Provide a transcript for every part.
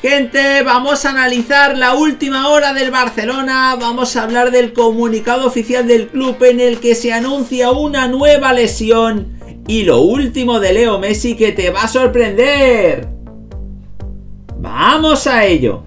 Gente, vamos a analizar la última hora del Barcelona, vamos a hablar del comunicado oficial del club en el que se anuncia una nueva lesión y lo último de Leo Messi que te va a sorprender. ¡Vamos a ello!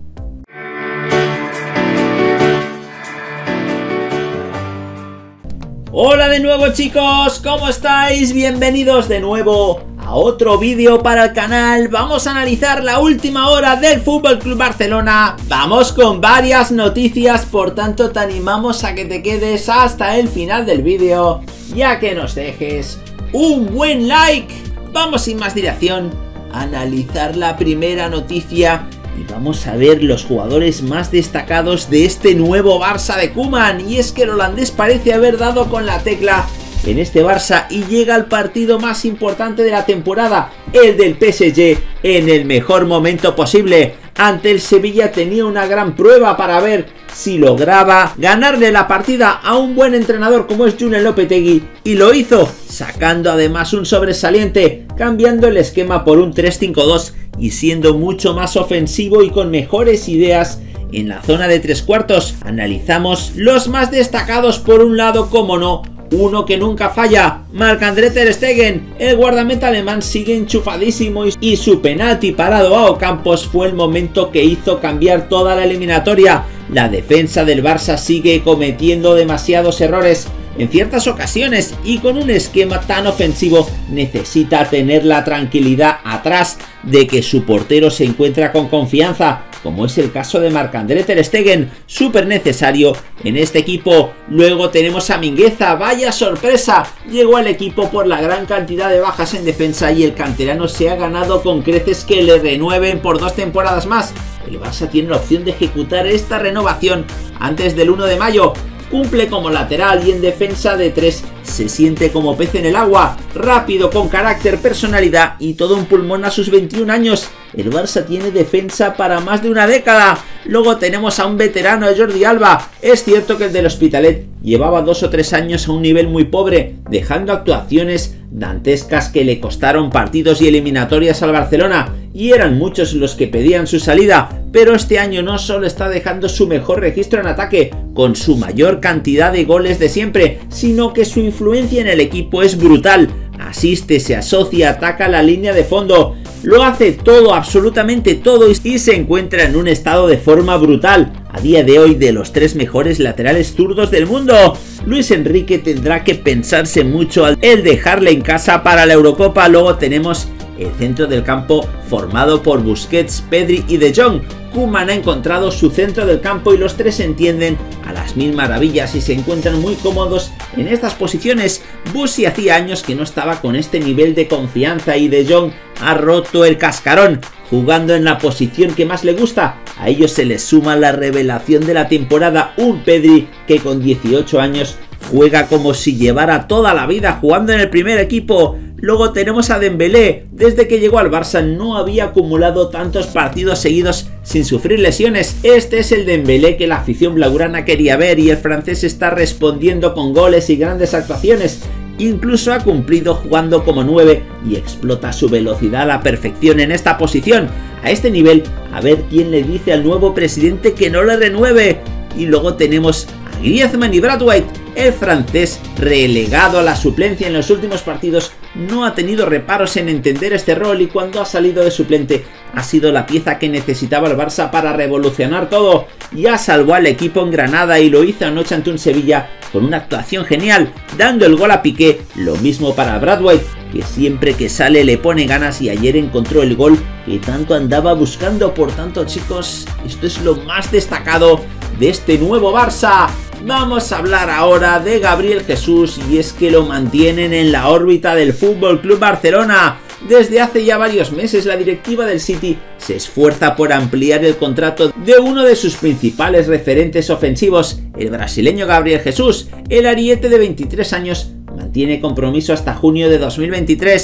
Hola de nuevo chicos, ¿cómo estáis? Bienvenidos de nuevo a otro vídeo para el canal. Vamos a analizar la última hora del FC Barcelona. Vamos con varias noticias, por tanto te animamos a que te quedes hasta el final del vídeo, ya que nos dejes un buen like. Vamos sin más dilación a analizar la primera noticia y vamos a ver los jugadores más destacados de este nuevo Barça de Koeman. Y es que el holandés parece haber dado con la tecla en este Barça y llega al partido más importante de la temporada, el del PSG, en el mejor momento posible. Ante el Sevilla tenía una gran prueba para ver si lograba ganarle la partida a un buen entrenador como es Julen Lopetegui, y lo hizo, sacando además un sobresaliente, cambiando el esquema por un 3-5-2 y siendo mucho más ofensivo y con mejores ideas en la zona de tres cuartos. Analizamos los más destacados. Por un lado, como no, uno que nunca falla, Marc-André ter Stegen. El guardameta alemán sigue enchufadísimo y su penalti parado a Ocampos fue el momento que hizo cambiar toda la eliminatoria. La defensa del Barça sigue cometiendo demasiados errores en ciertas ocasiones y con un esquema tan ofensivo necesita tener la tranquilidad atrás de que su portero se encuentra con confianza, como es el caso de Marc-André ter Stegen, súper necesario en este equipo. Luego tenemos a Mingueza, vaya sorpresa, llegó al equipo por la gran cantidad de bajas en defensa y el canterano se ha ganado con creces que le renueven por 2 temporadas más. El Barça tiene la opción de ejecutar esta renovación antes del 1 de mayo. Cumple como lateral y en defensa de 3 se siente como pez en el agua, rápido, con carácter, personalidad y todo un pulmón a sus 21 años. El Barça tiene defensa para más de una década. Luego tenemos a un veterano, Jordi Alba. Es cierto que el del Hospitalet llevaba 2 o 3 años a un nivel muy pobre, dejando actuaciones dantescas que le costaron partidos y eliminatorias al Barcelona, y eran muchos los que pedían su salida, pero este año no solo está dejando su mejor registro en ataque, con su mayor cantidad de goles de siempre, sino que su influencia en el equipo es brutal. Asiste, se asocia, ataca la línea de fondo, lo hace todo, absolutamente todo, y se encuentra en un estado de forma brutal. A día de hoy, de los 3 mejores laterales zurdos del mundo, Luis Enrique tendrá que pensarse mucho el dejarle en casa para la Eurocopa. Luego tenemos el centro del campo formado por Busquets, Pedri y De Jong. Koeman ha encontrado su centro del campo y los 3 se entienden a las mil maravillas y se encuentran muy cómodos en estas posiciones. Busi hacía años que no estaba con este nivel de confianza y De Jong ha roto el cascarón, jugando en la posición que más le gusta. A ellos se les suma la revelación de la temporada, un Pedri que con 18 años juega como si llevara toda la vida jugando en el primer equipo. Luego tenemos a Dembélé. Desde que llegó al Barça no había acumulado tantos partidos seguidos sin sufrir lesiones. Este es el Dembélé que la afición blaugrana quería ver y el francés está respondiendo con goles y grandes actuaciones. Incluso ha cumplido jugando como 9 y explota su velocidad a la perfección en esta posición. A este nivel, a ver quién le dice al nuevo presidente que no le renueve. Y luego tenemos a Griezmann y Braithwaite. El francés, relegado a la suplencia en los últimos partidos, no ha tenido reparos en entender este rol y cuando ha salido de suplente ha sido la pieza que necesitaba el Barça para revolucionar todo. Ya salvó al equipo en Granada y lo hizo anoche ante un Sevilla con una actuación genial, dando el gol a Piqué. Lo mismo para Braithwaite, que siempre que sale le pone ganas y ayer encontró el gol que tanto andaba buscando. Por tanto, chicos, esto es lo más destacado de este nuevo Barça. Vamos a hablar ahora de Gabriel Jesús, y es que lo mantienen en la órbita del FC Barcelona. Desde hace ya varios meses la directiva del City se esfuerza por ampliar el contrato de uno de sus principales referentes ofensivos, el brasileño Gabriel Jesús. El ariete de 23 años mantiene compromiso hasta junio de 2023.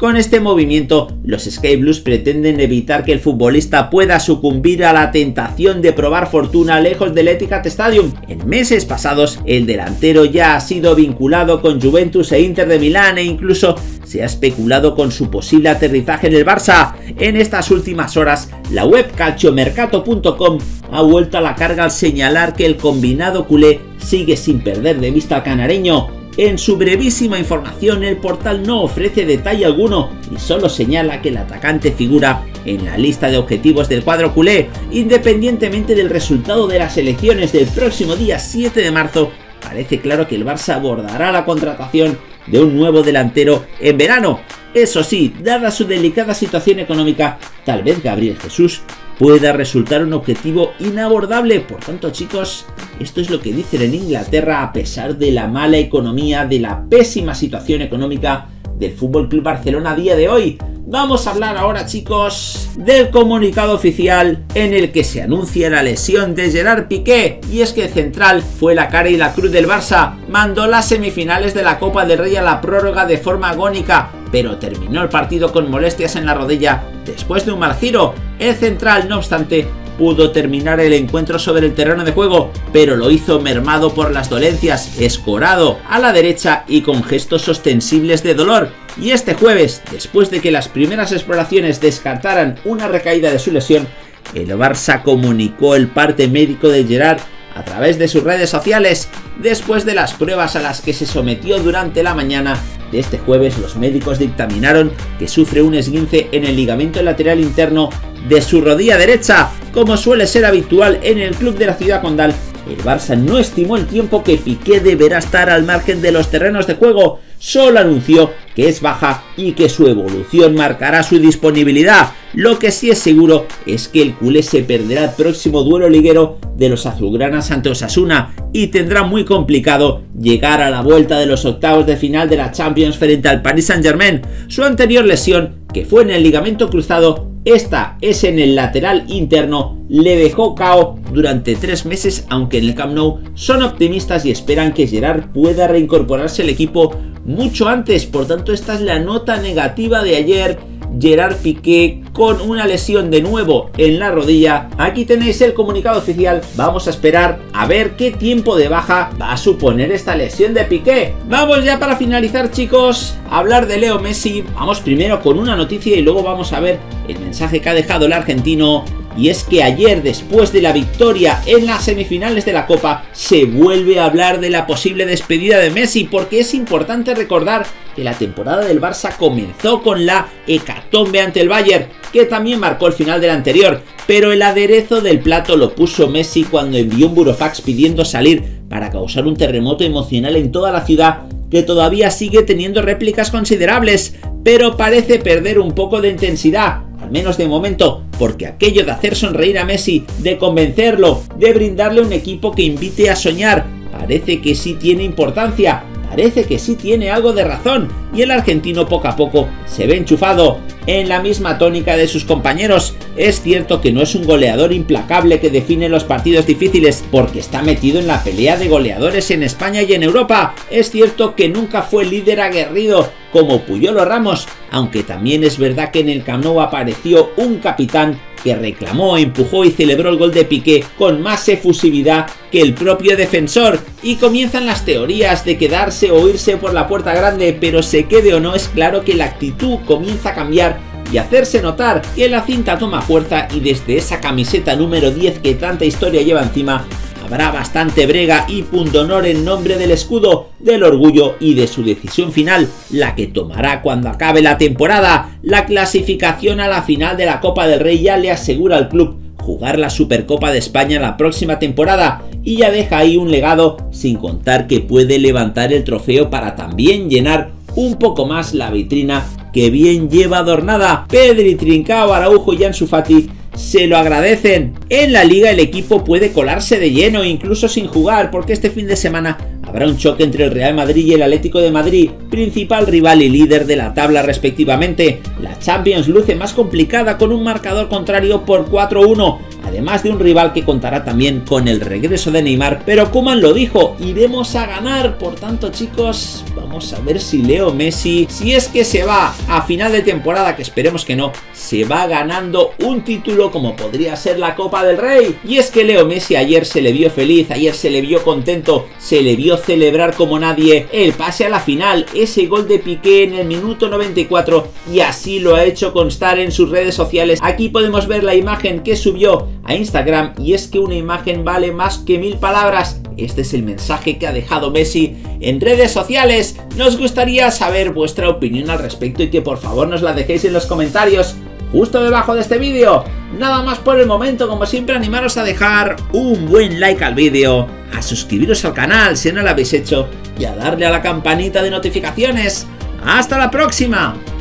Con este movimiento, los Sky Blues pretenden evitar que el futbolista pueda sucumbir a la tentación de probar fortuna lejos del Etihad Stadium. En meses pasados, el delantero ya ha sido vinculado con Juventus e Inter de Milán e incluso se ha especulado con su posible aterrizaje en el Barça. En estas últimas horas, la web calciomercato.com ha vuelto a la carga al señalar que el combinado culé sigue sin perder de vista al canareño. En su brevísima información, el portal no ofrece detalle alguno y solo señala que el atacante figura en la lista de objetivos del cuadro culé. Independientemente del resultado de las elecciones del próximo día 7 de marzo, parece claro que el Barça abordará la contratación de un nuevo delantero en verano. Eso sí, dada su delicada situación económica, tal vez Gabriel Jesús pueda resultar un objetivo inabordable. Por tanto, chicos, esto es lo que dicen en Inglaterra a pesar de la mala economía, de la pésima situación económica del FC Barcelona a día de hoy. Vamos a hablar ahora, chicos, del comunicado oficial en el que se anuncia la lesión de Gerard Piqué. Y es que el central fue la cara y la cruz del Barça, mandó las semifinales de la Copa del Rey a la prórroga de forma agónica, pero terminó el partido con molestias en la rodilla después de un mal giro. El central, no obstante, pudo terminar el encuentro sobre el terreno de juego, pero lo hizo mermado por las dolencias, escorado a la derecha y con gestos ostensibles de dolor. Y este jueves, después de que las primeras exploraciones descartaran una recaída de su lesión, el Barça comunicó el parte médico de Gerard a través de sus redes sociales. Después de las pruebas a las que se sometió durante la mañana de este jueves, los médicos dictaminaron que sufre un esguince en el ligamento lateral interno de su rodilla derecha. Como suele ser habitual en el club de la ciudad condal, el Barça no estimó el tiempo que Piqué deberá estar al margen de los terrenos de juego, solo anunció que es baja y que su evolución marcará su disponibilidad. Lo que sí es seguro es que el culé se perderá el próximo duelo liguero de los azulgranas ante Osasuna y tendrá muy complicado llegar a la vuelta de los octavos de final de la Champions frente al Paris Saint-Germain. Su anterior lesión, que fue en el ligamento cruzado, esta es en el lateral interno, le dejó KO durante 3 meses, aunque en el Camp Nou son optimistas y esperan que Gerard pueda reincorporarse al equipo mucho antes. Por tanto, esta es la nota negativa de ayer. Gerard Piqué con una lesión de nuevo en la rodilla. Aquí tenéis el comunicado oficial. Vamos a esperar a ver qué tiempo de baja va a suponer esta lesión de Piqué. Vamos ya para finalizar, chicos, a hablar de Leo Messi. Vamos primero con una noticia y luego vamos a ver el mensaje que ha dejado el argentino. Y es que ayer, después de la victoria en las semifinales de la Copa, se vuelve a hablar de la posible despedida de Messi, porque es importante recordar que la temporada del Barça comenzó con la hecatombe ante el Bayern, que también marcó el final del anterior, pero el aderezo del plato lo puso Messi cuando envió un burofax pidiendo salir para causar un terremoto emocional en toda la ciudad, que todavía sigue teniendo réplicas considerables, pero parece perder un poco de intensidad, al menos de momento, porque aquello de hacer sonreír a Messi, de convencerlo, de brindarle un equipo que invite a soñar, parece que sí tiene importancia, parece que sí tiene algo de razón, y el argentino poco a poco se ve enchufado en la misma tónica de sus compañeros. Es cierto que no es un goleador implacable que define los partidos difíciles, porque está metido en la pelea de goleadores en España y en Europa. Es cierto que nunca fue líder aguerrido como Puyol o Ramos, aunque también es verdad que en el Camp Nou apareció un capitán que reclamó, empujó y celebró el gol de Piqué con más efusividad que el propio defensor. Y comienzan las teorías de quedarse o irse por la puerta grande, pero se quede o no, es claro que la actitud comienza a cambiar y hacerse notar, que la cinta toma fuerza y desde esa camiseta número 10 que tanta historia lleva encima, habrá bastante brega y pundonor en nombre del escudo, del orgullo y de su decisión final, la que tomará cuando acabe la temporada. La clasificación a la final de la Copa del Rey ya le asegura al club jugar la Supercopa de España la próxima temporada y ya deja ahí un legado, sin contar que puede levantar el trofeo para también llenar un poco más la vitrina que bien lleva adornada. Pedri, Trincao, Araujo y Ansu Fati se lo agradecen. En la liga el equipo puede colarse de lleno, incluso sin jugar, porque este fin de semana habrá un choque entre el Real Madrid y el Atlético de Madrid, principal rival y líder de la tabla respectivamente. La Champions luce más complicada con un marcador contrario por 4-1, además de un rival que contará también con el regreso de Neymar, pero Koeman lo dijo, iremos a ganar. Por tanto, chicos, vamos Vamos a ver si Leo Messi, si es que se va a final de temporada, que esperemos que no, se va ganando un título como podría ser la Copa del Rey. Y es que Leo Messi ayer se le vio feliz, ayer se le vio contento, se le vio celebrar como nadie el pase a la final, ese gol de Piqué en el minuto 94, y así lo ha hecho constar en sus redes sociales. Aquí podemos ver la imagen que subió a Instagram, y es que una imagen vale más que 1000 palabras. Este es el mensaje que ha dejado Messi en redes sociales. Nos gustaría saber vuestra opinión al respecto y que por favor nos la dejéis en los comentarios justo debajo de este vídeo. Nada más por el momento, como siempre animaros a dejar un buen like al vídeo, a suscribiros al canal si no lo habéis hecho y a darle a la campanita de notificaciones. ¡Hasta la próxima!